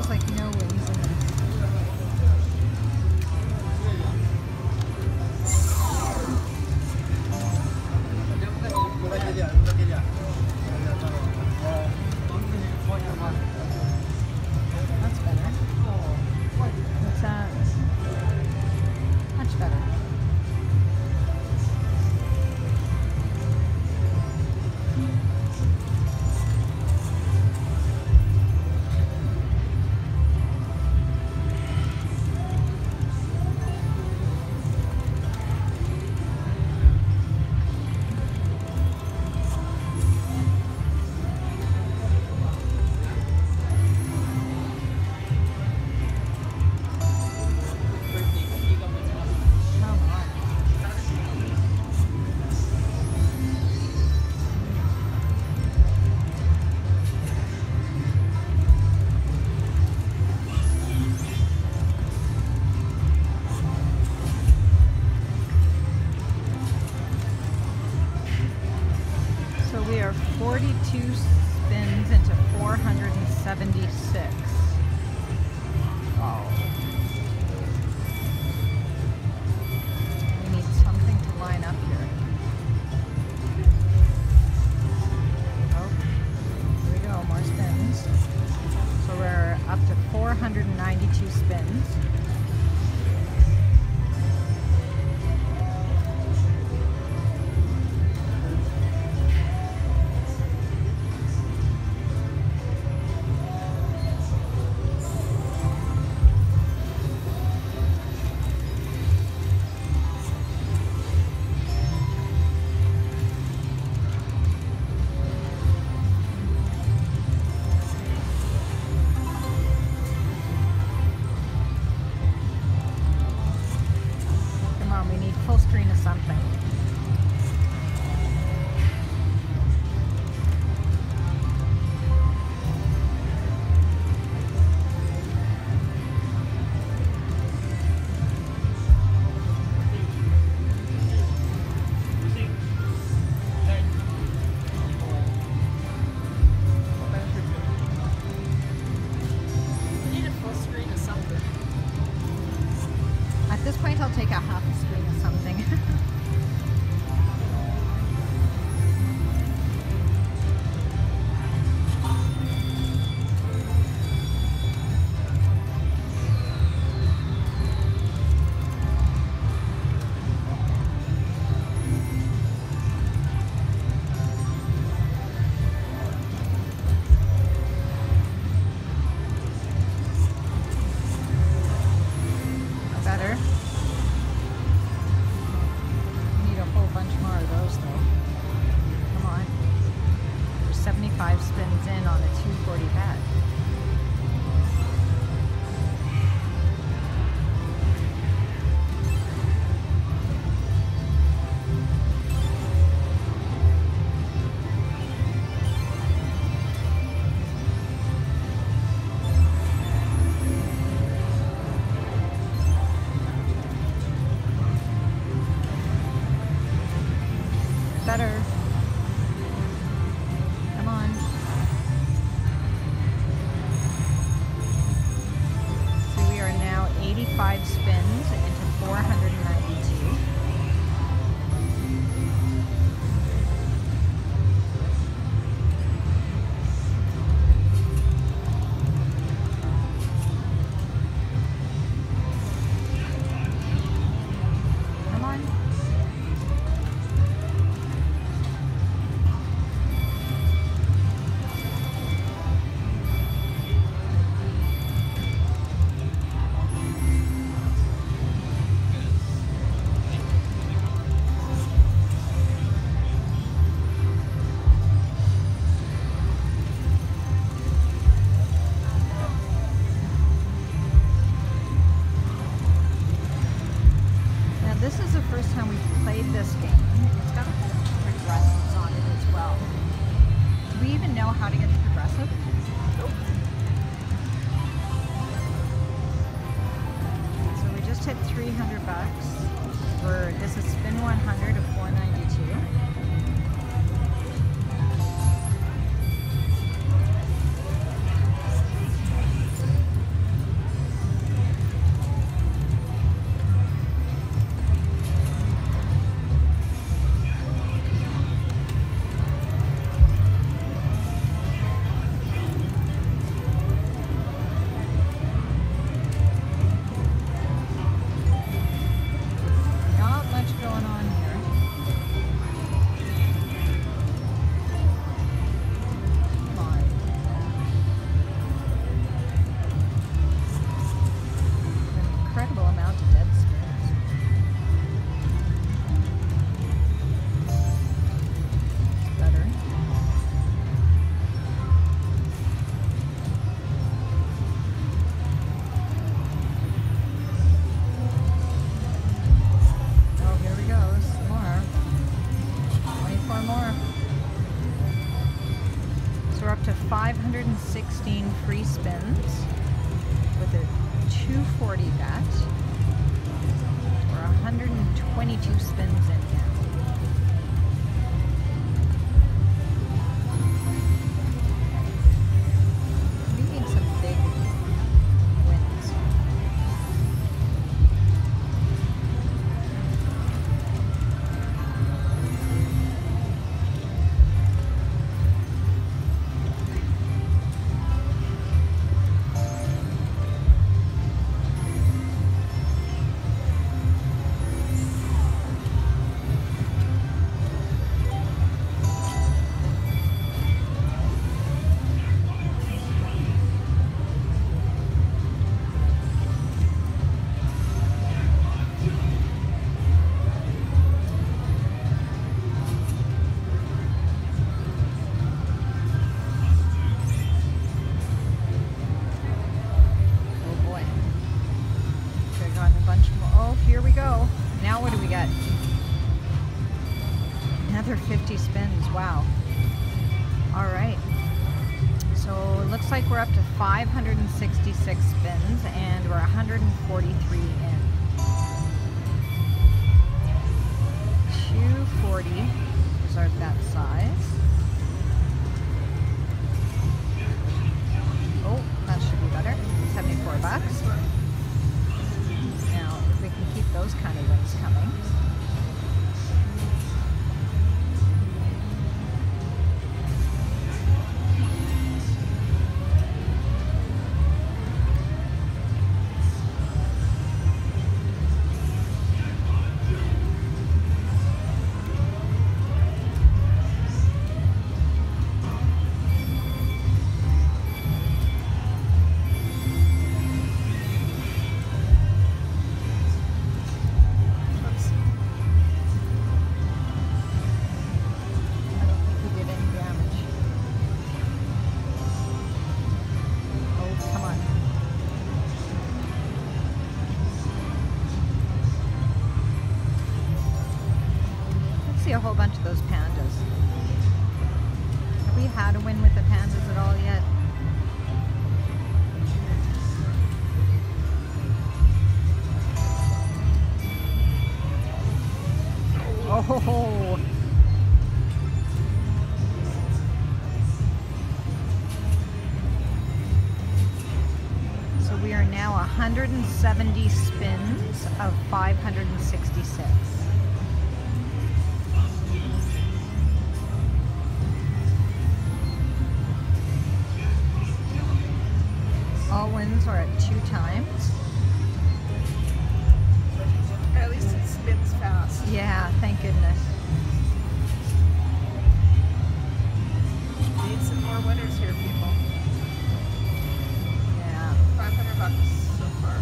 There's like no wings in this. That's better. What's that? Much better. We are 42 spins into 476. Oh. We need something to line up here. Oh, here we go, more spins. So we're up to 492 spins. We need full screen of something. We need a full screen of something. At this point, I'll take a half a screen of something. Better. Need a whole bunch more of those though. Come on. We're 75 spins in on a 240 bet. Better. Come on. So we are now 85 spins into 492. Come on. This is the first time we've played this game. It's got progressives on it as well. Do we even know how to get the progressive? Nope. So we just hit 300 bucks. This is spin 100 of 492. spins with a 240 bet. We're 122 spins in now. We need some big wins. Here we go. Now what do we got? Another 50 spins. Wow. All right. So it looks like we're up to 566 spins and we're 143 in. 240 is our bet size. Oh, that should be better. 74 bucks. Keep those kind of wins coming. See a whole bunch of those pandas. Have we had a win with the pandas at all yet? Oh! So we are now 170 spins of 566. All wins are at 2 times. At least it spins fast. Yeah, thank goodness. Need some more winners here, people. Yeah. 500 bucks so far.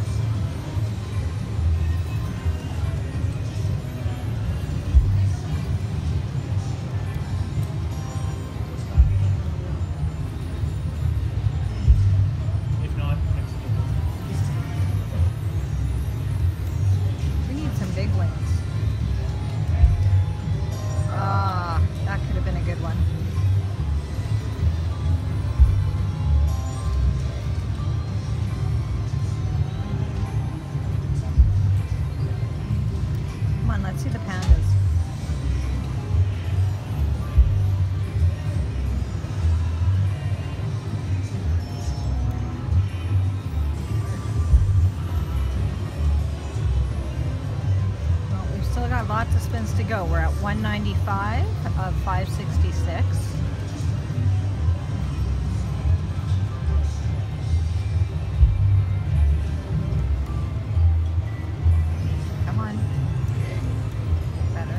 Big wins. Ah, that could have been a good one. Come on, let's see the pandas. Still got lots of spins to go. We're at 195 of 566. Come on. Better.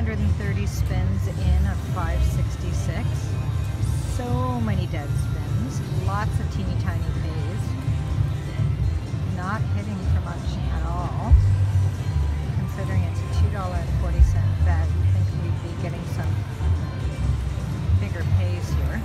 230 spins in of 566. So many dead spins. Lots of teeny tiny pays. Not hitting for much at all. Considering it's a $2.40 bet, you'd think we'd be getting some bigger pays here.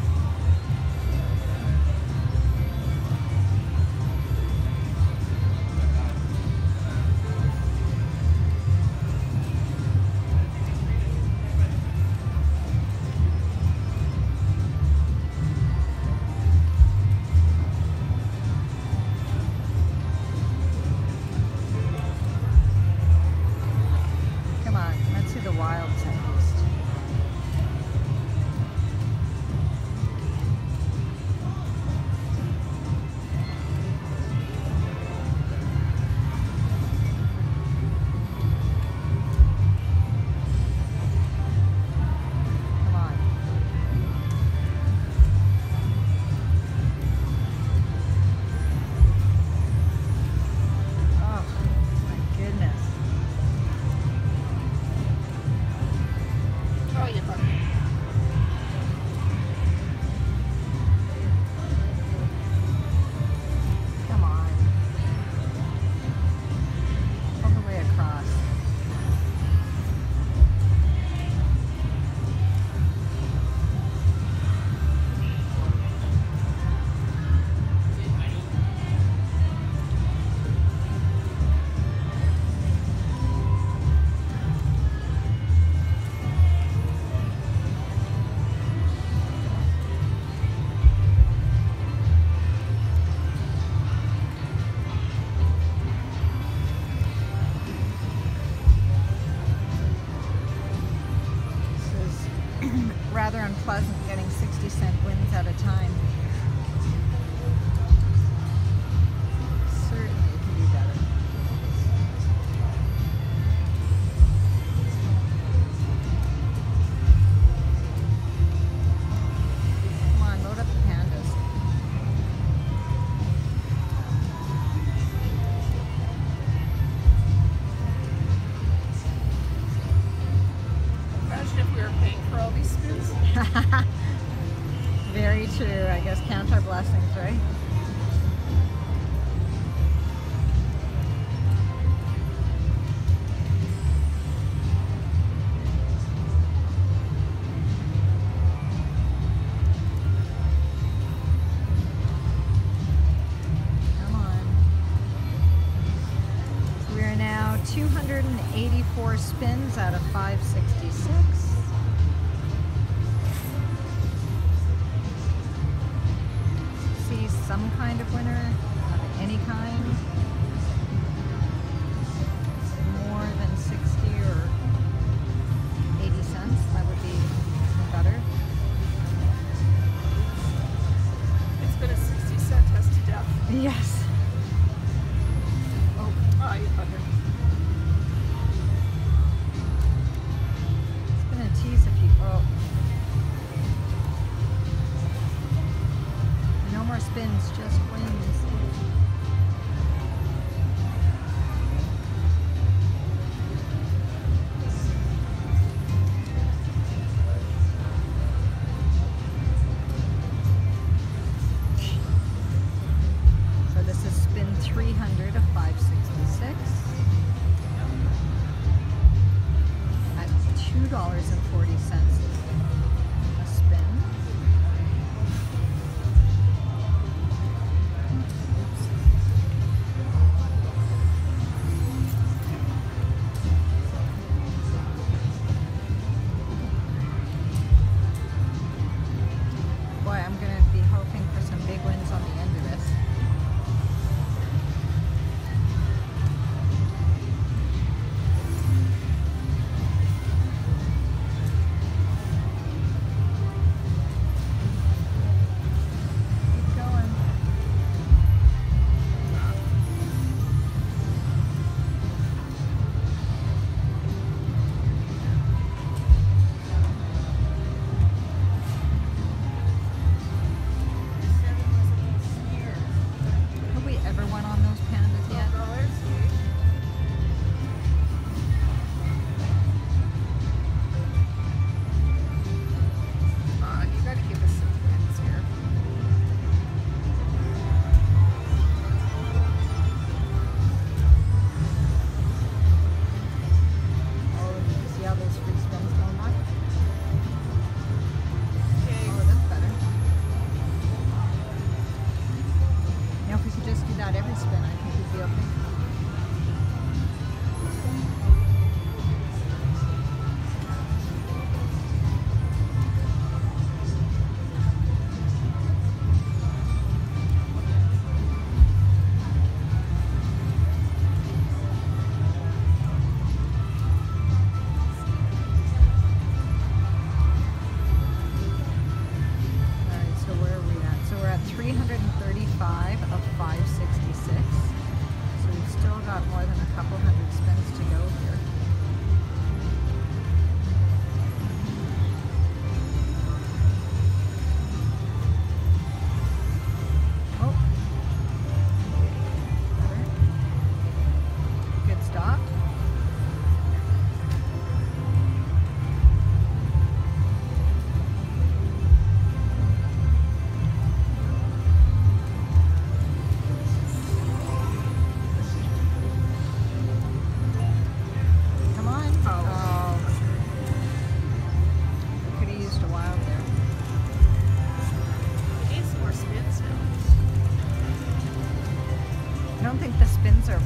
Rather unpleasant getting 60-cent wins at a time. Certainly it can be better. Come on, load up the pandas. Imagine if we were paying for all these spins. Very true. I guess count our blessings, right? Come on. We are now 284 spins out of 566. Some kind of winner, of any kind, more than 60 or 80 cents, that would be better. It's been a 60-cent test to death. Yes. Oh, you bugger. It's been a tease if you, no more spins, just wins. So this is spin 300 of 566 at $2.40 a spin. I'm going to be hoping for some big wins on the end of this.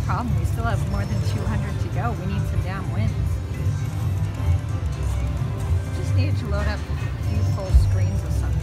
problem. We still have more than 200 to go. We need some damn wins. Just needed to load up a few full screens of something.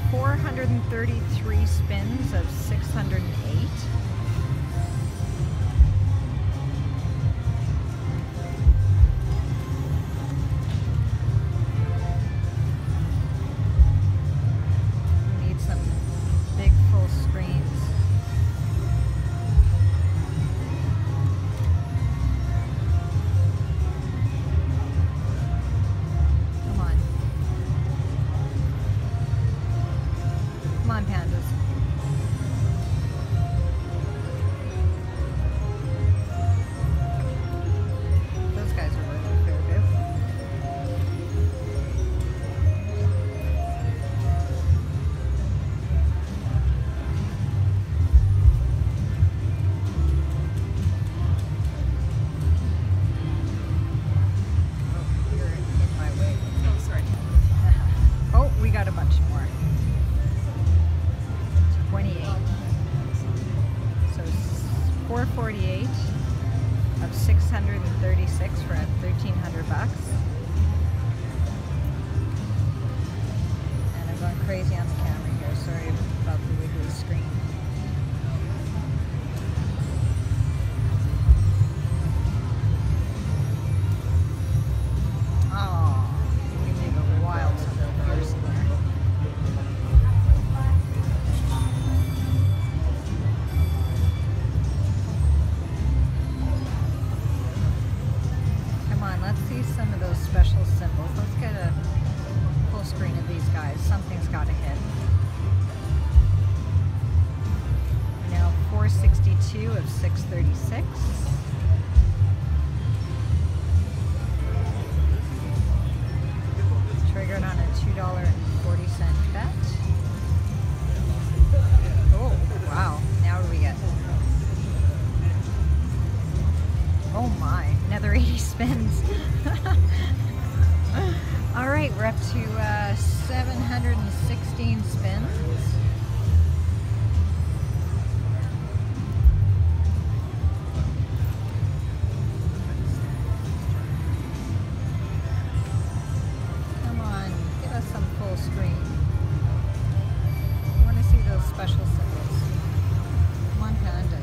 433 spins of 608. We need some big full screens. Come on, pandas. Those guys are worth a fair bit. Oh, you're in my way. Oh, sorry. Oh, we got a bunch more. 28. So 448 of 636 for at 1,300 bucks. And I'm going crazy on the camera here. Sorry about the wiggly screen. Oh, we need a wild person there. Let's see some of those special symbols. Let's get a full screen of these guys. Something's got to hit. Now 462 of 636. Triggered on a $2.40 bet. Oh, wow. Now what do we get? Oh my, another 80 spins. All right, we're up to 716 spins. Come on, give us some full screen. I want to see those special symbols. Come on, pandas.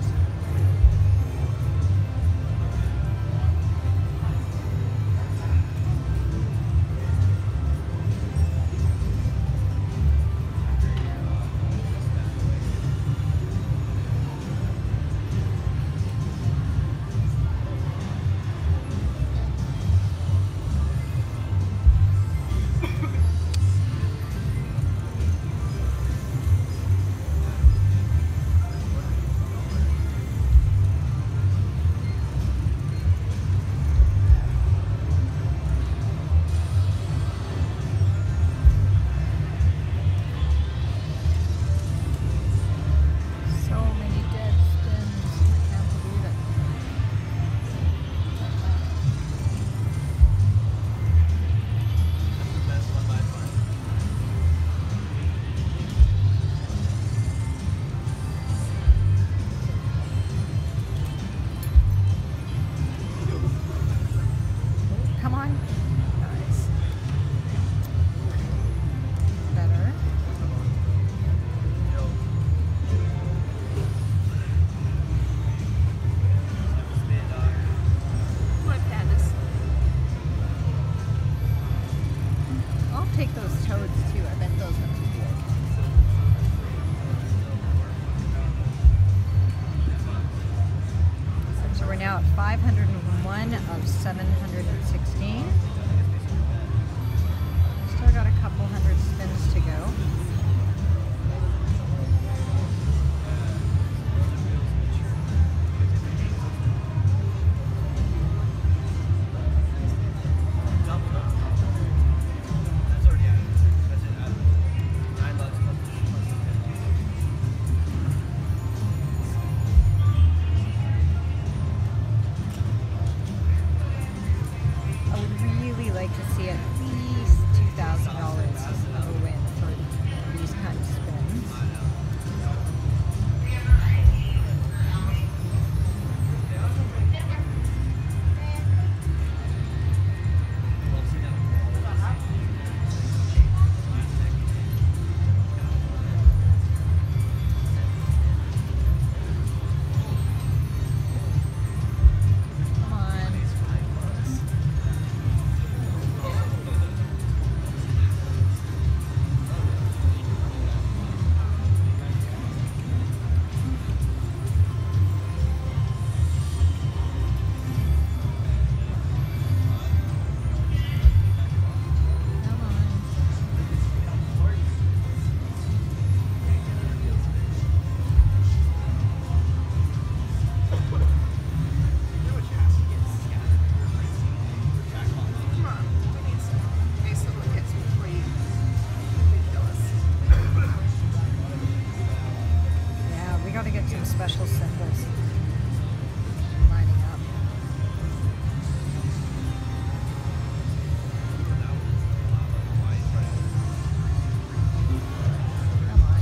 take those toads too. I bet those ones would be okay. So we're now at 501 of 716. Still got a couple hundred spins to go. gotta get some special symbols lining up. Come on.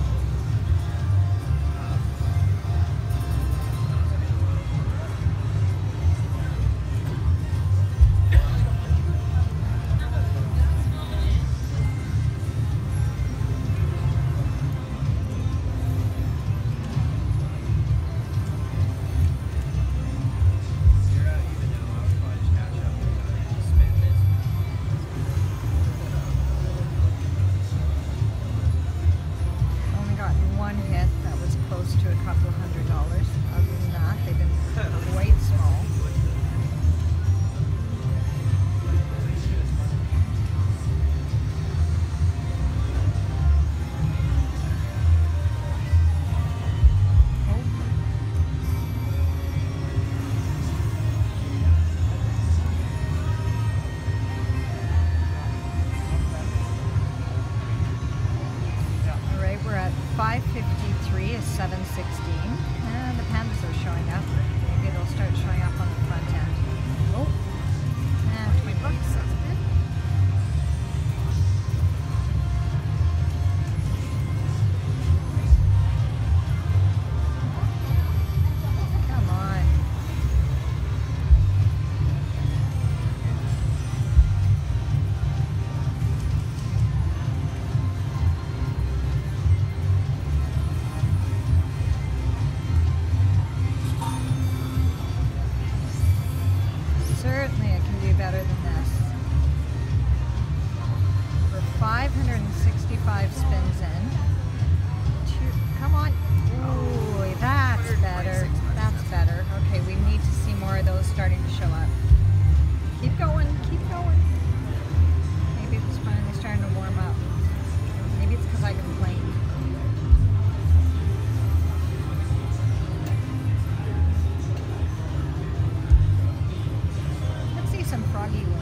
One hit that was close to a couple $100. Other than that, they've been quite small. We're at 553 is 716, and the pandas are showing up. Maybe they'll start showing up on the front end. Oh, and $20. That's good. Come on. Certainly I can do better than this. We're 565 spins in. Come on. Ooh, that's better. That's better. Okay, we need to see more of those starting to show up. Keep going, keep going. Maybe it's finally starting to warm up. Maybe it's because I complained. Some froggy ones.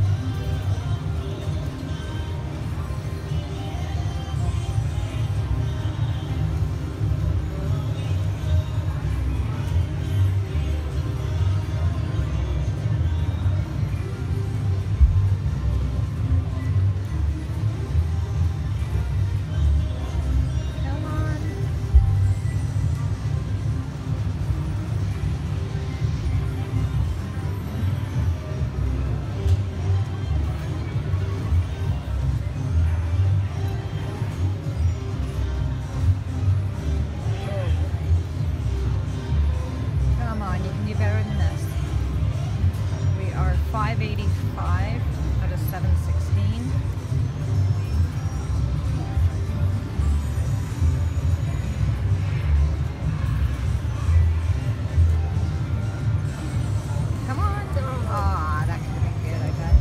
Come on. You can do better than this. We are 585 out of 716. Come on. Ah, that could have been good, I bet.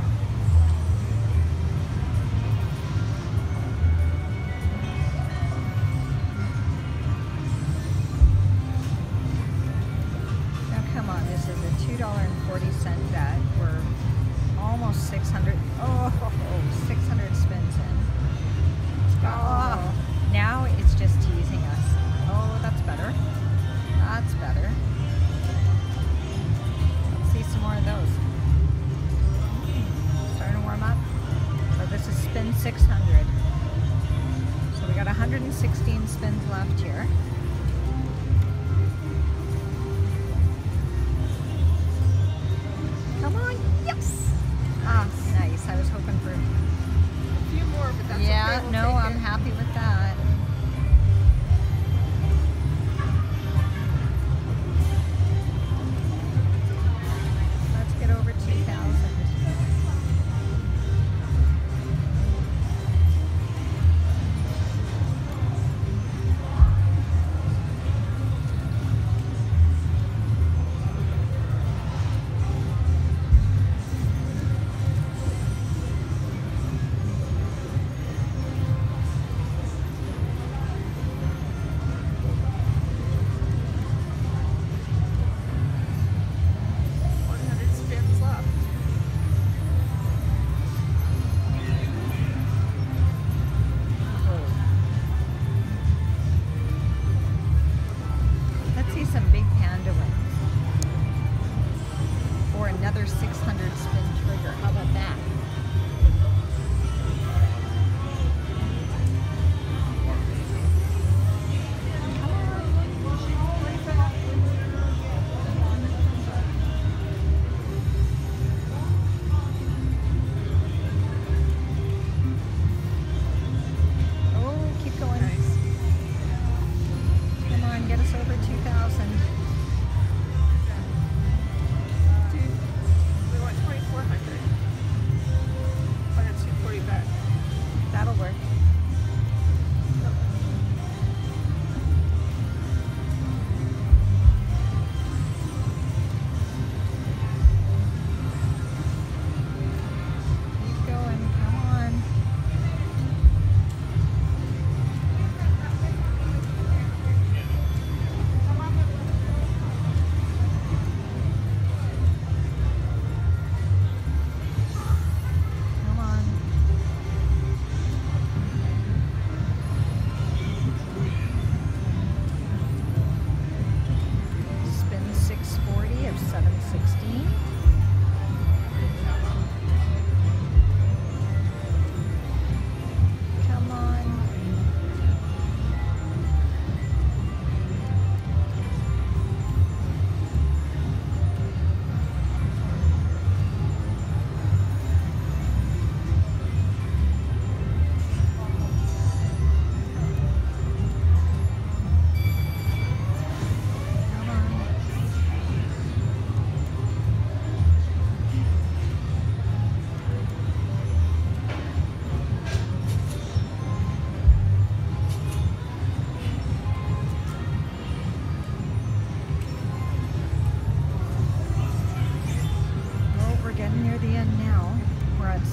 Come on, this is a $2.40 bet. We're almost 600. Oh, 600 spins in. Oh, now it's just teasing us. Oh, that's better. That's better. Let's see some more of those. Starting to warm up. So this is spin 600. So we got 116 spins left here. Come on, yes! Ah, nice. I was hoping for A few more, but that's yeah, okay. no, I'm happy with that. Let's get over 2,000.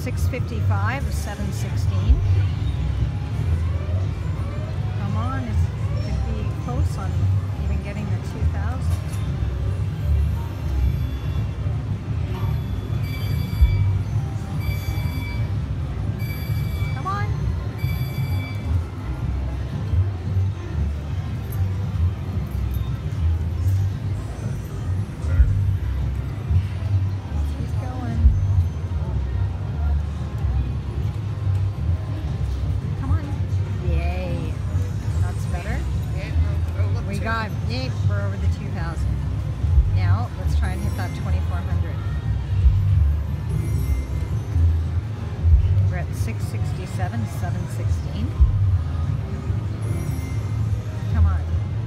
655 of 716. Come on, it could be close on even getting the 2,000. Come on. He's going. Come on. Yay. That's better. We got, yay, we're over the 2,000. Now, let's try and hit that 2,400. We're at 667, 716. Come on.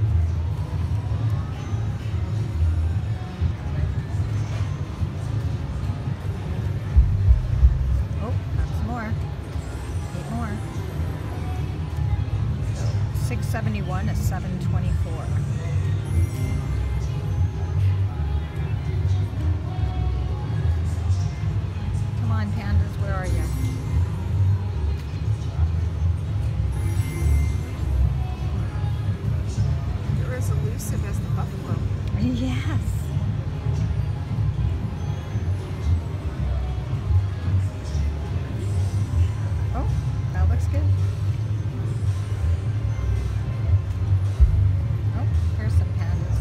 Oh, that's more. 8 more. 671 is 724. Come on, pandas, where are you? You're as elusive as the buffalo. Yes. Oh, that looks good. Oh, here's some pandas.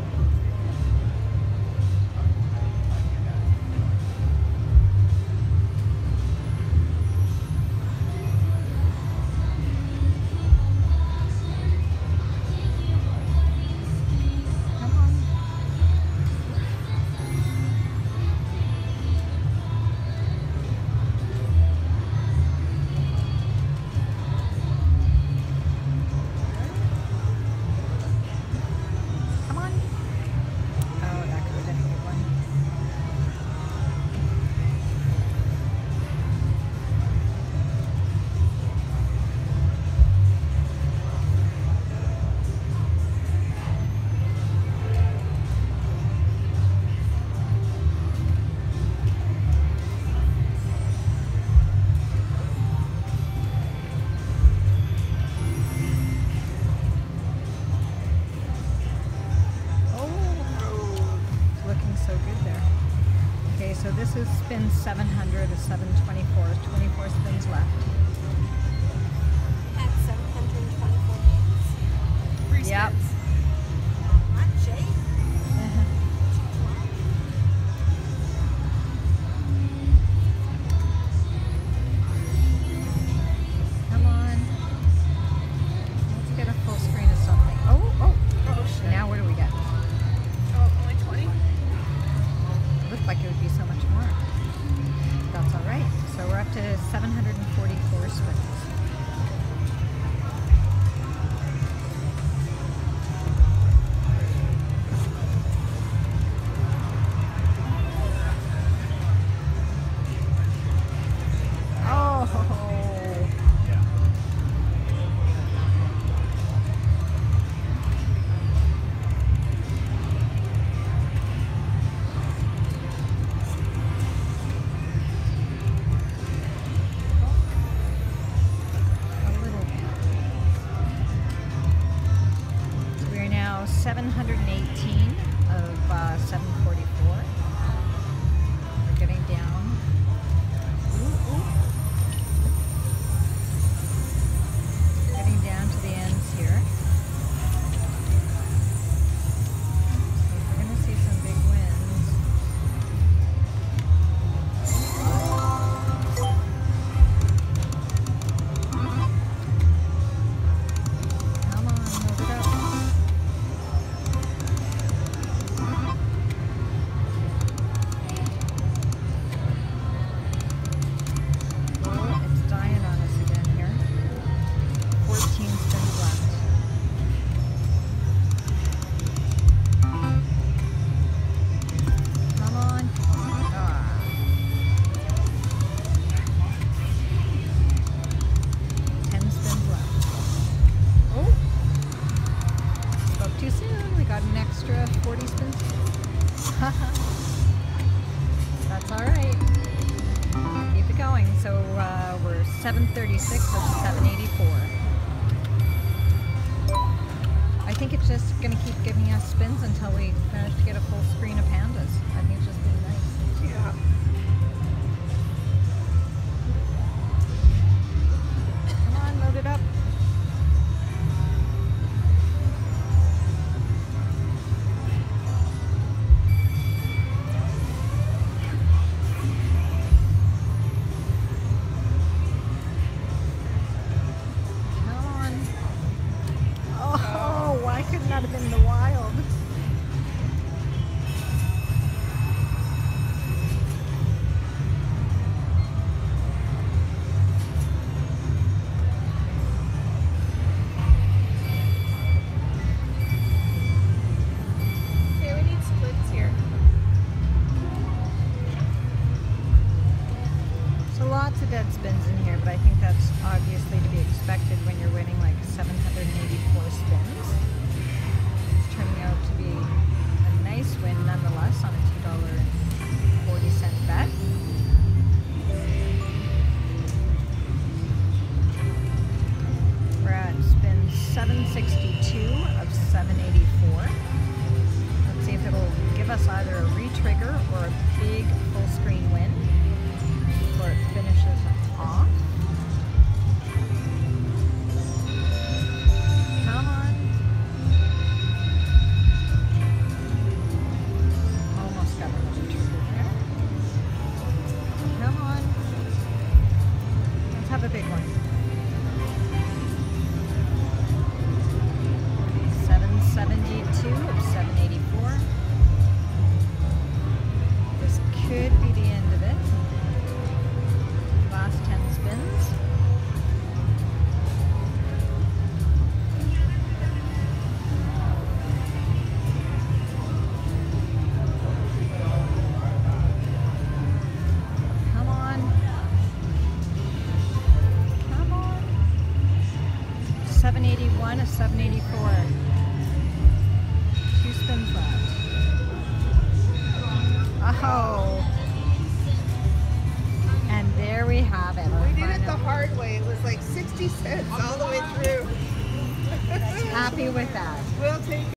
Come on. Come on. Oh, that could have been a good one. Oh, looking so good there. Okay, so this is spin 700 to 724. 24 spins left. At 724 games. Free Yep. spins. Not Jay. Come on. Let's get a full screen of something. Oh, oh. Oh shit. Now what do we get? Oh, only 20? It looked like it would be so much more. That's all right. So we're up to 744 spins. Oh, a little bit. So we are now 718 of 744. We're getting down. Ooh, ooh. Getting down to the ends here. So we're going to see some big wins. Come on, move it up. 736 of 784. I think it's just going to keep giving us spins until we manage to get a full screen of pandas. I think it's just really nice. Yeah. Come on, load it up. Could not have been the wild. Okay, we need splits here. So lots of dead spins in here, but I think that's obviously to be expected when you're winning like 784 spins. Turning out to be a nice win nonetheless on a $2.40 bet. We're at spin 762 of 784. Let's see if it'll give us either a re-trigger or a big full screen win before it finishes off. Come on. Got another trigger there. Come on. Let's have a big one. 772 of 784. This could be the end of it. Last 10 spins. Come on. 781 of 784. 2 spins left. Oh. And there we have it. We did it the hard way. It was like 60 cents all the way through. Happy with that. We'll take